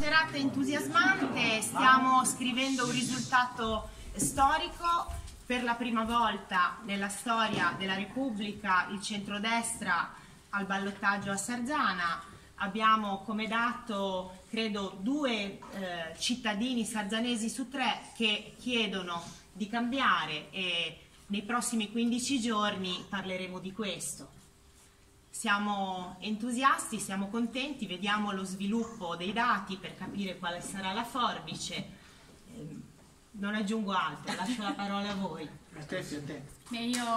serata entusiasmante, stiamo scrivendo un risultato storico. Per la prima volta nella storia della Repubblica il centrodestra al ballottaggio a Sarzana. Abbiamo come dato, credo, 2 cittadini sarzanesi su 3 che chiedono di cambiare e nei prossimi 15 giorni parleremo di questo. Siamo entusiasti, siamo contenti, vediamo lo sviluppo dei dati per capire quale sarà la forbice. Non aggiungo altro, lascio la parola a voi. Steffi, a te. Io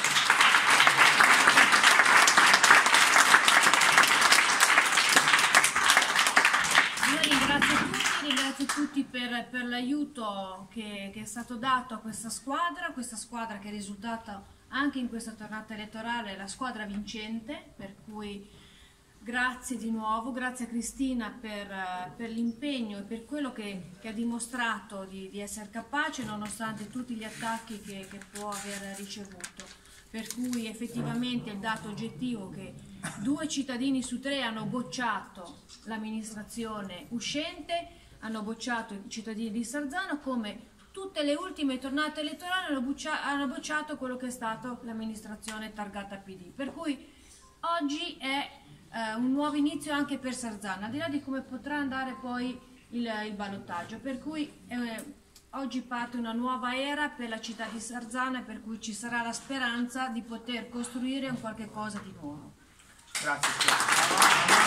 ringrazio tutti per l'aiuto che è stato dato a questa squadra che è risultata anche in questa tornata elettorale la squadra vincente, per cui grazie di nuovo, grazie a Cristina per l'impegno e per quello che ha dimostrato di essere capace nonostante tutti gli attacchi che può aver ricevuto. Per cui effettivamente il dato oggettivo che 2 cittadini su 3 hanno bocciato l'amministrazione uscente, hanno bocciato i cittadini di Sarzana, come tutte le ultime tornate elettorali hanno bocciato quello che è stato l'amministrazione targata PD. Per cui oggi è un nuovo inizio anche per Sarzana, al di là di come potrà andare poi il ballottaggio. Per cui oggi parte una nuova era per la città di Sarzana, per cui ci sarà la speranza di poter costruire un qualche cosa di nuovo. Grazie.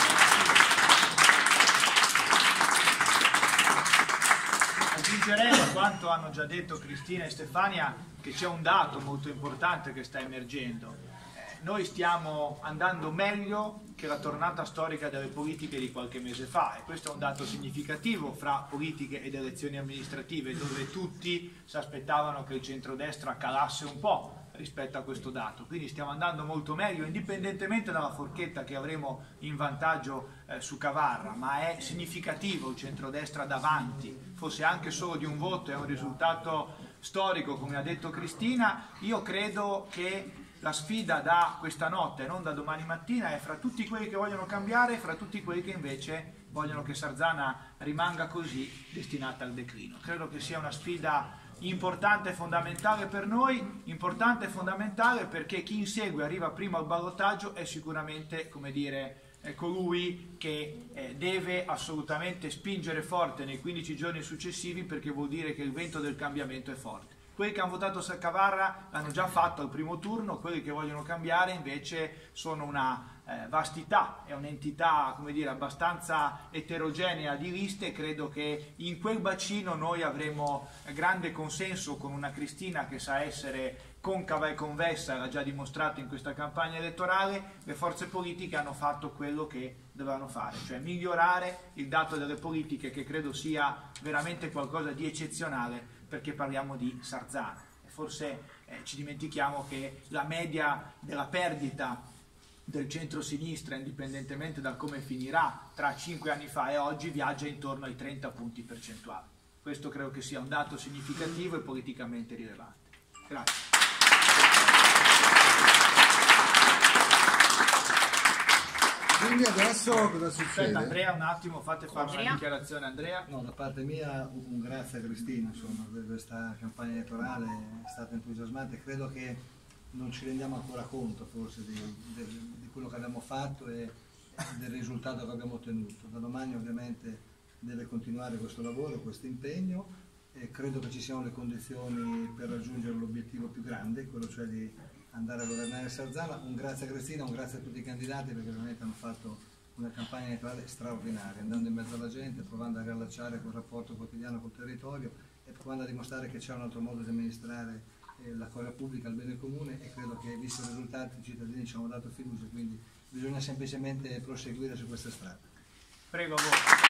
Aggiungerei a quanto hanno già detto Cristina e Stefania che c'è un dato molto importante che sta emergendo. Noi stiamo andando meglio che la tornata storica delle politiche di qualche mese fa e questo è un dato significativo fra politiche ed elezioni amministrative dove tutti si aspettavano che il centrodestra calasse un po' rispetto a questo dato, quindi stiamo andando molto meglio indipendentemente dalla forchetta che avremo in vantaggio su Cavarra, ma è significativo il centrodestra davanti, fosse anche solo di un voto, è un risultato storico come ha detto Cristina. Io credo che la sfida da questa notte, non da domani mattina, è fra tutti quelli che vogliono cambiare e fra tutti quelli che invece vogliono che Sarzana rimanga così destinata al declino. Credo che sia una sfida importante e fondamentale per noi, importante e fondamentale perché chi insegue arriva prima al ballottaggio è sicuramente, come dire, colui che deve assolutamente spingere forte nei 15 giorni successivi perché vuol dire che il vento del cambiamento è forte. Quelli che hanno votato a Cavarra l'hanno già fatto al primo turno, quelli che vogliono cambiare invece sono una vastità, è un'entità, come dire, abbastanza eterogenea di liste e credo che in quel bacino noi avremo grande consenso con una Cristina che sa essere concava e convessa, l'ha già dimostrato in questa campagna elettorale. Le forze politiche hanno fatto quello che dovevano fare, cioè migliorare il dato delle politiche che credo sia veramente qualcosa di eccezionale perché parliamo di Sarzana e forse ci dimentichiamo che la media della perdita del centro-sinistra, indipendentemente da come finirà tra 5 anni fa e oggi, viaggia intorno ai 30 punti percentuali. Questo credo che sia un dato significativo e politicamente rilevante. Grazie. Quindi adesso cosa succede? Aspetta, Andrea, un attimo, fate fare una dichiarazione, Andrea. No, da parte mia un grazie a Cristina, insomma, per questa campagna elettorale è stata entusiasmante. Credo che non ci rendiamo ancora conto forse di quello che abbiamo fatto e del risultato che abbiamo ottenuto. Da domani ovviamente deve continuare questo lavoro, questo impegno e credo che ci siano le condizioni per raggiungere l'obiettivo più grande, quello cioè di andare a governare Sarzana. Un grazie a Cristina, un grazie a tutti i candidati perché veramente hanno fatto una campagna elettorale straordinaria, andando in mezzo alla gente, provando a riallacciare quel rapporto quotidiano col territorio e provando a dimostrare che c'è un altro modo di amministrare la cosa pubblica, il bene comune e credo che visto i risultati i cittadini ci hanno dato fiducia, quindi bisogna semplicemente proseguire su questa strada. Prego a voi.